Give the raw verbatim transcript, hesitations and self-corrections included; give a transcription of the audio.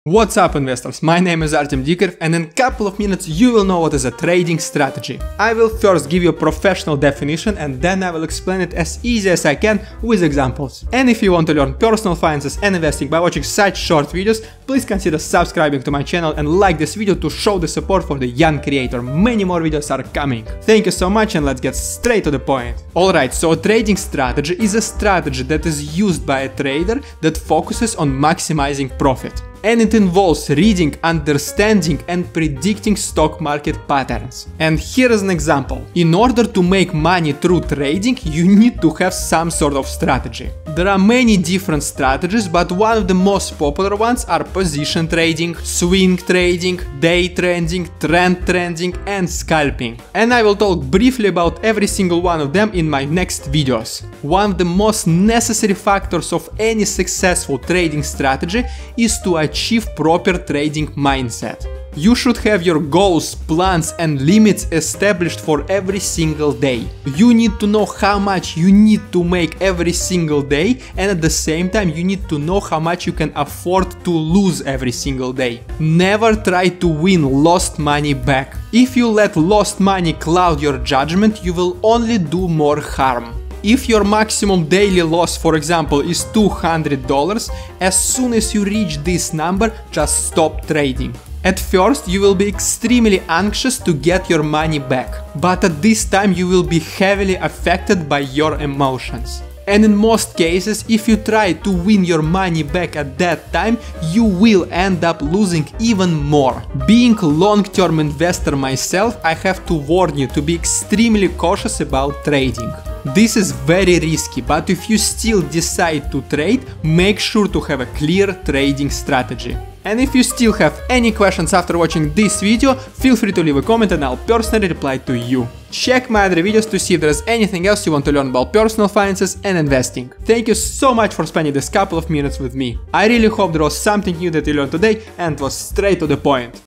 What's up, investors? My name is Artem Dikov, and in a couple of minutes you will know what is a trading strategy. I will first give you a professional definition and then I will explain it as easy as I can with examples. And if you want to learn personal finances and investing by watching such short videos, please consider subscribing to my channel and like this video to show the support for the young creator. Many more videos are coming. Thank you so much and let's get straight to the point. Alright, so a trading strategy is a strategy that is used by a trader that focuses on maximizing profit. And it involves reading, understanding and predicting stock market patterns. And here is an example. In order to make money through trading, you need to have some sort of strategy. There are many different strategies, but one of the most popular ones are position trading, swing trading, day trading, trend trading and scalping. And I will talk briefly about every single one of them in my next videos. One of the most necessary factors of any successful trading strategy is to achieve proper trading mindset. You should have your goals, plans and limits established for every single day. You need to know how much you need to make every single day, and at the same time you need to know how much you can afford to lose every single day. Never try to win lost money back. If you let lost money cloud your judgment, you will only do more harm. If your maximum daily loss, for example, is two hundred dollars, as soon as you reach this number, just stop trading. At first, you will be extremely anxious to get your money back, but at this time you will be heavily affected by your emotions. And in most cases, if you try to win your money back at that time, you will end up losing even more. Being a long-term investor myself, I have to warn you to be extremely cautious about trading. This is very risky, but if you still decide to trade, make sure to have a clear trading strategy. And if you still have any questions after watching this video, feel free to leave a comment and I'll personally reply to you. Check my other videos to see if there is anything else you want to learn about personal finances and investing. Thank you so much for spending this couple of minutes with me. I really hope there was something new that you learned today and was straight to the point.